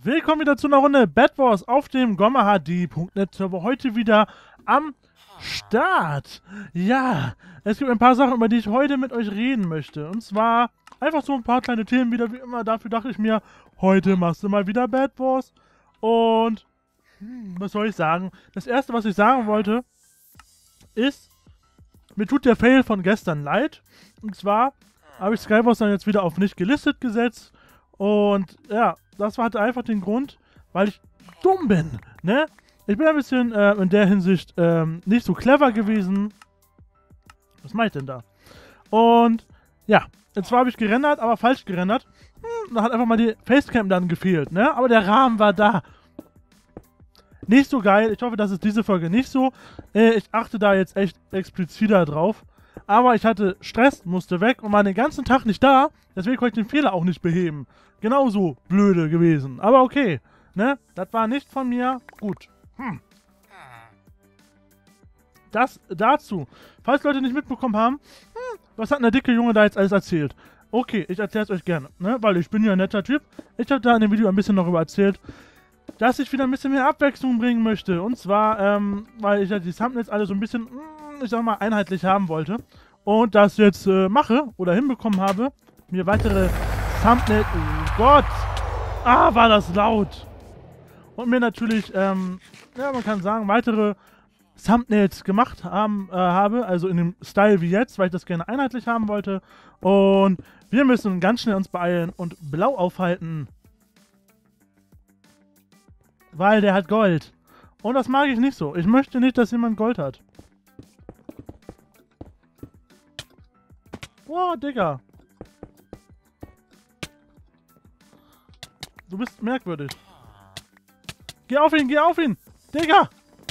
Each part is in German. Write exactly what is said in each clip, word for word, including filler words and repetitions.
Willkommen wieder zu einer Runde Bed Wars auf dem Gomma H D Punkt net Server. Heute wieder am Start. Ja, es gibt ein paar Sachen, über die ich heute mit euch reden möchte. Und zwar einfach so ein paar kleine Themen wieder wie immer. Dafür dachte ich mir, heute machst du mal wieder Bed Wars. Und hm, was soll ich sagen? Das erste, was ich sagen wollte, ist, mir tut der Fail von gestern leid. Und zwar habe ich Skywars dann jetzt wieder auf nicht gelistet gesetzt. Und ja, das hatte einfach den Grund, weil ich dumm bin, ne? Ich bin ein bisschen äh, in der Hinsicht ähm, nicht so clever gewesen. Was mache ich denn da? Und ja, und zwar habe ich gerendert, aber falsch gerendert. Hm, da hat einfach mal die Facecam dann gefehlt, ne? Aber der Rahmen war da. Nicht so geil. Ich hoffe, das ist diese Folge nicht so. Äh, ich achte da jetzt echt expliziter drauf. Aber ich hatte Stress, musste weg und war den ganzen Tag nicht da. Deswegen konnte ich den Fehler auch nicht beheben. Genauso blöde gewesen. Aber okay, ne? Das war nicht von mir. Gut. Hm. Das dazu. Falls Leute nicht mitbekommen haben, hm, was hat denn der dicke Junge da jetzt alles erzählt? Okay, ich erzähle es euch gerne, ne? Weil ich bin ja ein netter Typ. Ich habe da in dem Video ein bisschen darüber erzählt, dass ich wieder ein bisschen mehr Abwechslung bringen möchte. Und zwar, ähm, weil ich ja die Thumbnails alle so ein bisschen, ich sag mal, einheitlich haben wollte. Und das jetzt äh, mache oder hinbekommen habe, mir weitere Thumbnails... Oh Gott! Ah, war das laut! Und mir natürlich, ähm, ja, man kann sagen, weitere Thumbnails gemacht haben, äh, habe, also in dem Style wie jetzt, weil ich das gerne einheitlich haben wollte. Und wir müssen ganz schnell uns beeilen und blau aufhalten. Weil der hat Gold. Und das mag ich nicht so. Ich möchte nicht, dass jemand Gold hat. Boah, Digga. Du bist merkwürdig. Geh auf ihn, geh auf ihn! Digga!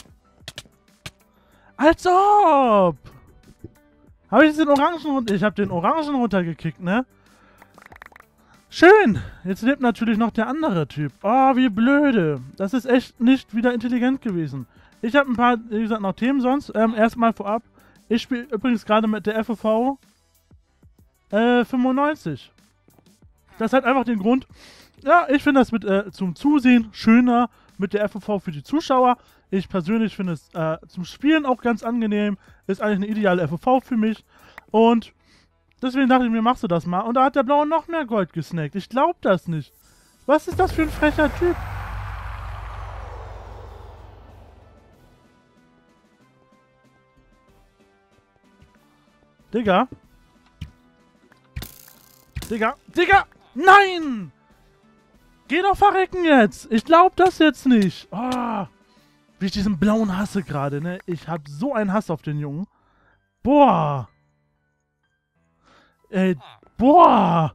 Als ob! Habe ich jetzt den Orangen runter... Ich habe den Orangen runtergekickt, ne? Schön! Jetzt lebt natürlich noch der andere Typ. Oh, wie blöde. Das ist echt nicht wieder intelligent gewesen. Ich habe ein paar, wie gesagt, noch Themen sonst. Ähm, erstmal vorab. Ich spiele übrigens gerade mit der F O V äh, fünfundneunzig. Das hat einfach den Grund... Ja, ich finde das mit äh, zum Zusehen schöner mit der F O V für die Zuschauer. Ich persönlich finde es äh, zum Spielen auch ganz angenehm. Ist eigentlich eine ideale F O V für mich. Und deswegen dachte ich mir, machst du das mal. Und da hat der Blaue noch mehr Gold gesnackt. Ich glaube das nicht. Was ist das für ein frecher Typ? Digga. Digga. Digga! Nein! Geh doch verrecken jetzt! Ich glaub das jetzt nicht! Oh, wie ich diesen Blauen hasse gerade, ne? Ich hab so einen Hass auf den Jungen. Boah! Ey, boah!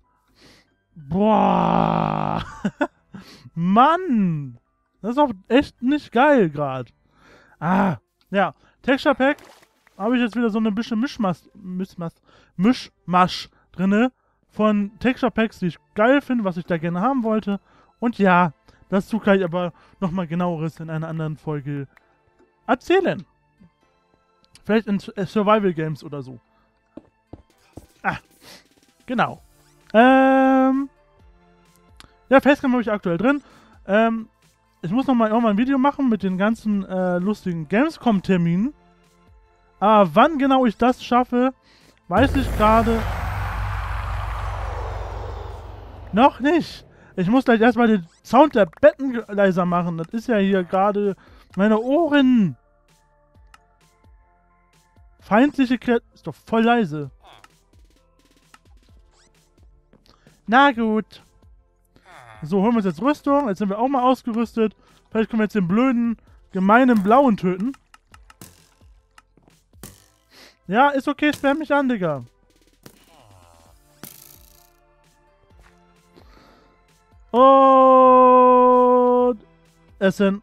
Boah! Mann! Das ist auch echt nicht geil gerade. Ah, ja. Texture Pack habe ich jetzt wieder so eine bisschen Mischmasch, Mischmasch, Mischmasch drinne von Texture Packs, die ich geil finde, was ich da gerne haben wollte. Und ja, dazu kann ich aber nochmal genaueres in einer anderen Folge erzählen. Vielleicht in Survival Games oder so. Ah, genau. Ähm, ja, Facecam habe ich aktuell drin. Ähm, ich muss nochmal irgendwann ein Video machen mit den ganzen äh, lustigen Gamescom-Terminen. Aber wann genau ich das schaffe, weiß ich gerade noch nicht. Ich muss gleich erstmal den Sound der Betten leiser machen. Das ist ja hier gerade meine Ohren. Feindliche Kreatur. Ist doch voll leise. Na gut. So, holen wir uns jetzt Rüstung. Jetzt sind wir auch mal ausgerüstet. Vielleicht können wir jetzt den blöden, gemeinen Blauen töten. Ja, ist okay. Spam mich an, Digga. Und Essen.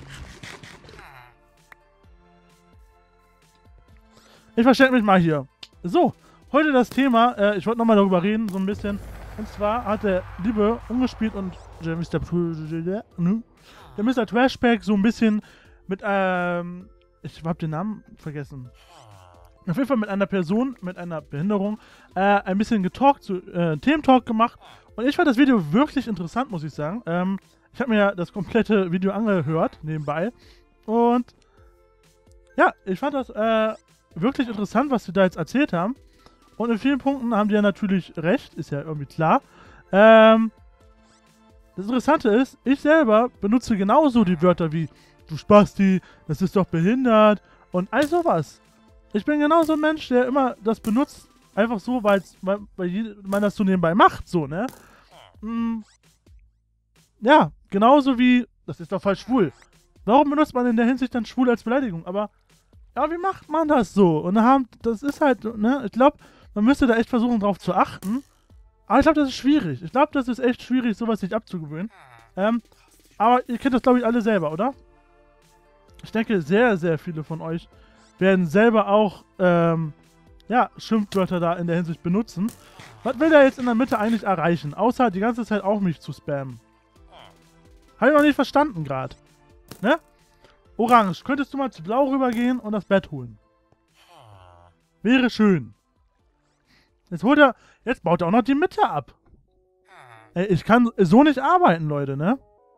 Ich verstecke mich mal hier. So, heute das Thema, äh, ich wollte nochmal darüber reden, so ein bisschen. Und zwar hat der liebe umgespielt und der Mister der Mister Trashpack so ein bisschen mit, ähm, ich habe den Namen vergessen. Auf jeden Fall mit einer Person, mit einer Behinderung, äh, ein bisschen getalkt, so, äh, Thementalk gemacht. Und ich fand das Video wirklich interessant, muss ich sagen. Ähm, Ich habe mir ja das komplette Video angehört, nebenbei. Und ja, ich fand das äh, wirklich interessant, was sie da jetzt erzählt haben. Und in vielen Punkten haben die ja natürlich recht, ist ja irgendwie klar. Ähm, das Interessante ist, ich selber benutze genauso die Wörter wie du Spasti, das ist doch behindert und all sowas. Ich bin genauso ein Mensch, der immer das benutzt, einfach so, weil's, weil, weil man das so nebenbei macht, so, ne? Mm, ja, genauso wie, das ist doch voll schwul. Warum benutzt man in der Hinsicht dann schwul als Beleidigung? Aber, ja, wie macht man das so? Und haben, das ist halt, ne, ich glaube, man müsste da echt versuchen, drauf zu achten. Aber ich glaube, das ist schwierig. Ich glaube, das ist echt schwierig, sowas sich abzugewöhnen. Ähm, aber ihr kennt das, glaube ich, alle selber, oder? Ich denke, sehr, sehr viele von euch werden selber auch, ähm, ja, Schimpfwörter da in der Hinsicht benutzen. Was will der jetzt in der Mitte eigentlich erreichen? Außer die ganze Zeit auch mich zu spammen. Habe ich noch nicht verstanden gerade. Ne? Orange, könntest du mal zu Blau rübergehen und das Bett holen? Wäre schön. Jetzt holt er, jetzt baut er auch noch die Mitte ab. Ey, ich kann so nicht arbeiten, Leute, ne?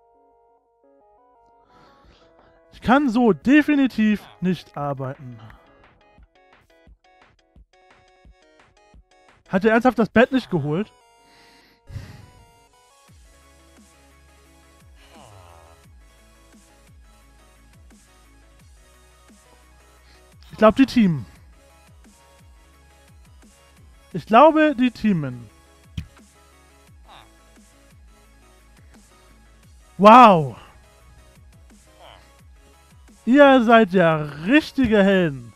Ich kann so definitiv nicht arbeiten. Hat er ernsthaft das Bett nicht geholt? Ich glaube, die teamen. Ich glaube, die teamen. Wow. Ihr seid ja richtige Helden.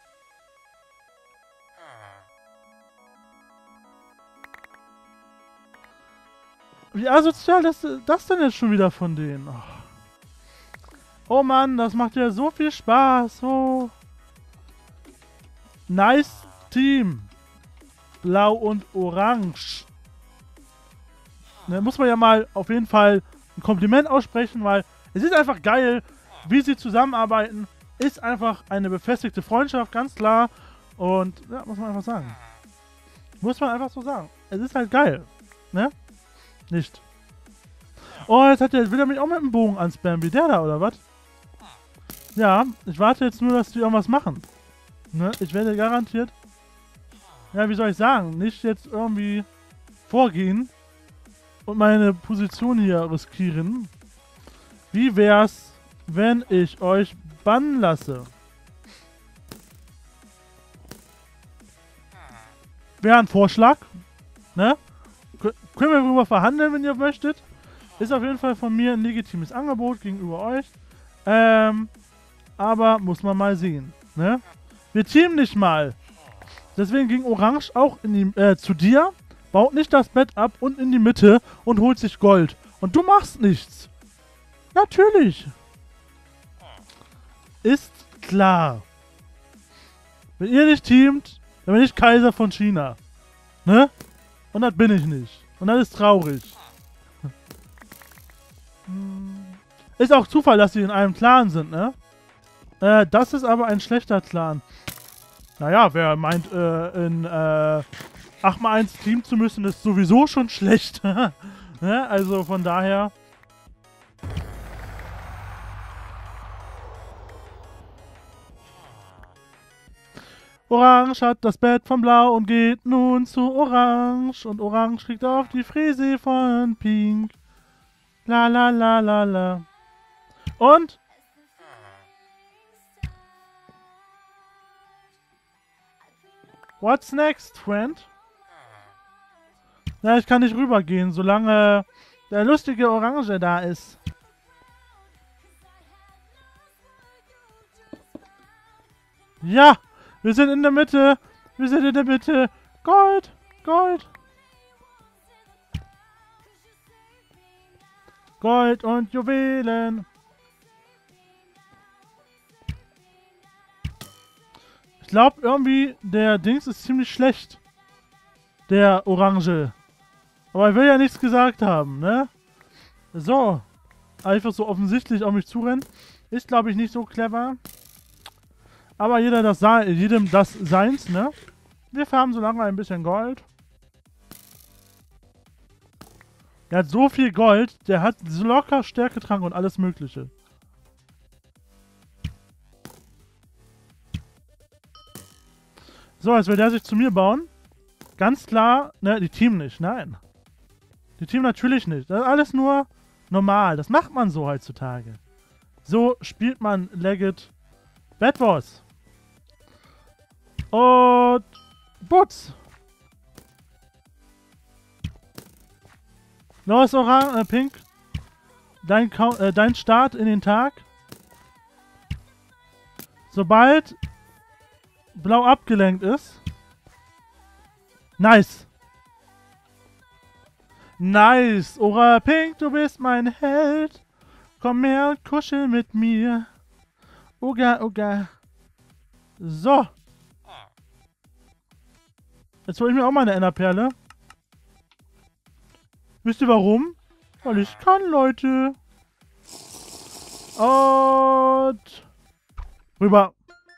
Wie asozial ist das denn jetzt schon wieder von denen? Oh, oh Mann, das macht ja so viel Spaß. Oh. Nice Team. Blau und Orange. Da muss man ja mal auf jeden Fall ein Kompliment aussprechen, weil es ist einfach geil, wie sie zusammenarbeiten. Ist einfach eine befestigte Freundschaft, ganz klar. Und ja, muss man einfach sagen. Muss man einfach so sagen. Es ist halt geil. Ne? Nicht. Oh, jetzt hat der, will er mich auch mit dem Bogen anspammen, wie der da, oder was? Ja, ich warte jetzt nur, dass die irgendwas machen. Ne? Ich werde garantiert, ja, wie soll ich sagen, nicht jetzt irgendwie vorgehen und meine Position hier riskieren. Wie wär's, wenn ich euch bannen lasse? Wäre ein Vorschlag, ne? Können wir darüber verhandeln, wenn ihr möchtet. Ist auf jeden Fall von mir ein legitimes Angebot gegenüber euch. Ähm, aber muss man mal sehen, ne? Wir teamen nicht mal. Deswegen ging Orange auch in die, äh, zu dir, baut nicht das Bett ab und in die Mitte und holt sich Gold. Und du machst nichts. Natürlich. Ist klar. Wenn ihr nicht teamt, dann bin ich Kaiser von China. Ne? Und das bin ich nicht. Und das ist traurig. Ist auch Zufall, dass sie in einem Clan sind, ne? Äh, das ist aber ein schlechter Clan. Naja, wer meint, äh, in äh, acht mal eins Team zu müssen, ist sowieso schon schlecht. Ne? Also von daher... Orange hat das Bett von Blau und geht nun zu Orange. Und Orange kriegt auf die Fräse von Pink. La la la la la. Und? What's next, friend? Ja, ich kann nicht rübergehen, solange der lustige Orange da ist. Ja, wir sind in der Mitte. Wir sind in der Mitte. Gold, Gold. Gold und Juwelen. Ich glaube irgendwie, der Dings ist ziemlich schlecht. Der Orange. Aber ich will ja nichts gesagt haben, ne? So. Einfach so offensichtlich auf mich zurennen. Ist, glaube ich, nicht so clever. Aber jeder das jedem das seins, ne? Wir farmen so lange ein bisschen Gold. Der hat so viel Gold, der hat so locker Stärketrank und alles mögliche. So, jetzt will der sich zu mir bauen. Ganz klar, ne, die Team nicht, nein. Die Team natürlich nicht. Das ist alles nur normal. Das macht man so heutzutage. So spielt man Legged Bed Wars. Und Butz. Los, Orange, äh, Pink. Dein, äh, dein Start in den Tag. Sobald Blau abgelenkt ist. Nice. Nice. Ora Pink, du bist mein Held. Komm her und kuschel mit mir. Uga, uga. So. Jetzt hole ich mir auch mal eine Enderperle. Wisst ihr warum? Weil ich kann, Leute. Und rüber.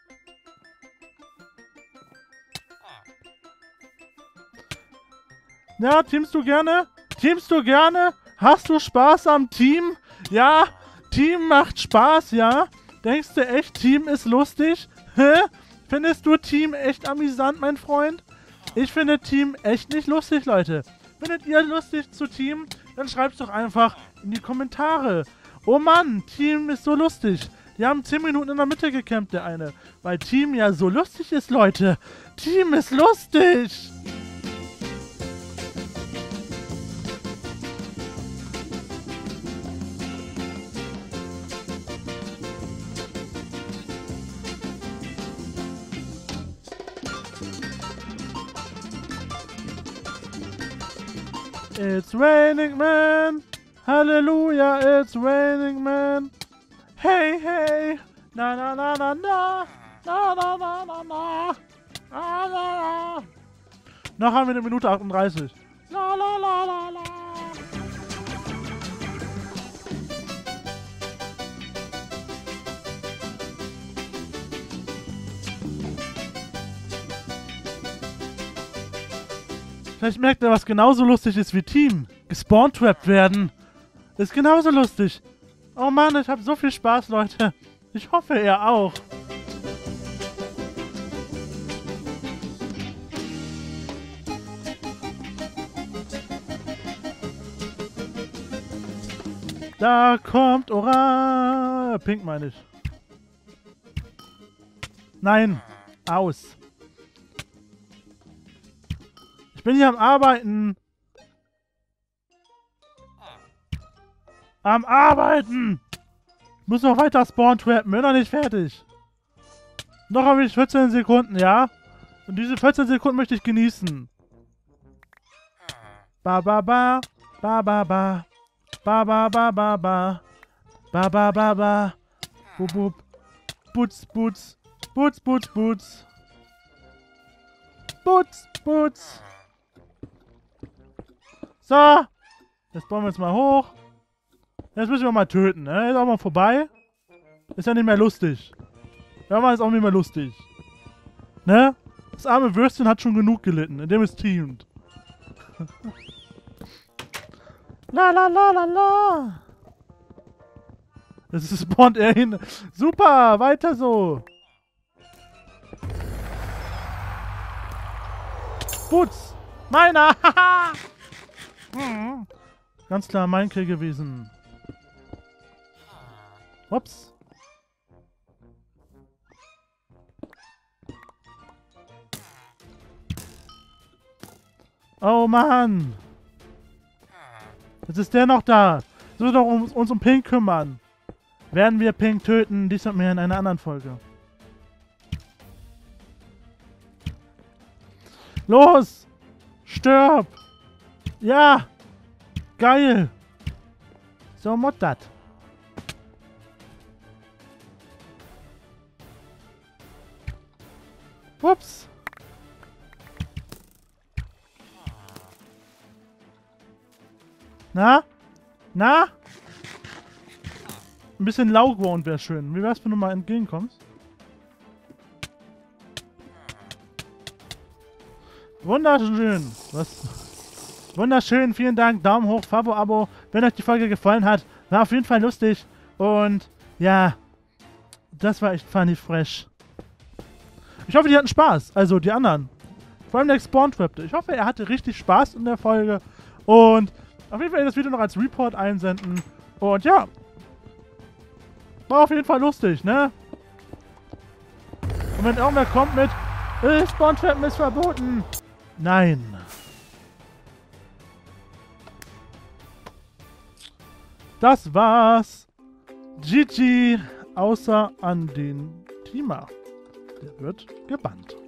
Ja, teamst du gerne? Teamst du gerne? Hast du Spaß am Team? Ja, Team macht Spaß, ja? Denkst du echt, Team ist lustig? Hä? Findest du Team echt amüsant, mein Freund? Ich finde Team echt nicht lustig, Leute. Findet ihr lustig zu Team? Dann schreibt's doch einfach in die Kommentare. Oh Mann, Team ist so lustig. Die haben zehn Minuten in der Mitte gecampt, der eine. Weil Team ja so lustig ist, Leute. Team ist lustig. It's raining man, Hallelujah, it's raining man. Hey, hey, na na na na na, na na na na na, na na na. Noch haben wir eine Minute achtunddreißig. La la la la la. Vielleicht merkt er, was genauso lustig ist wie Team. Gespawn-trapped werden. Ist genauso lustig. Oh Mann, ich habe so viel Spaß, Leute. Ich hoffe, er auch. Da kommt Orange. Pink meine ich. Nein. Aus. Ich bin hier am Arbeiten. Am Arbeiten. Ich muss noch weiter spawn-trappen. Bin noch nicht fertig. Noch habe ich vierzehn Sekunden, ja? Und diese vierzehn Sekunden möchte ich genießen. Ba ba ba. Ba ba ba. Ba ba ba ba ba. Ba ba ba ba. Bub bub. Butz butz. Butz butz butz. Butz butz. So. Jetzt bauen wir uns mal hoch. Jetzt müssen wir mal töten, ne? Ist auch mal vorbei. Ist ja nicht mehr lustig. Ja, mal ist auch nicht mehr lustig. Ne? Das arme Würstchen hat schon genug gelitten, indem es teamt. La la la la la. Das spawnt er hin. Super, weiter so. Putz. Meiner. hm. Ganz klar mein Kill gewesen. Ups. Oh Mann. Jetzt ist der noch da. So wir doch uns, uns um Pink kümmern. Werden wir Pink töten? Dies und mehr in einer anderen Folge. Los! Stirb! Ja! Geil! So mod dat. Ups! Na? Na? Ein bisschen Low-Ground wäre schön. Wie wär's, wenn du mal entgegenkommst? Wunderschön. Was? Wunderschön, vielen Dank. Daumen hoch, Favo, Abo. Wenn euch die Folge gefallen hat, war auf jeden Fall lustig. Und ja, das war echt funny fresh. Ich hoffe, die hatten Spaß. Also die anderen. Vor allem der Spawn-Trap. Ich hoffe, er hatte richtig Spaß in der Folge. Und auf jeden Fall das Video noch als Report einsenden. Und ja. War auf jeden Fall lustig, ne? Und wenn irgendwer kommt mit äh, Spawn-Trappen ist verboten. Nein. Das war's. G G. Außer an den Teamer. Der wird gebannt.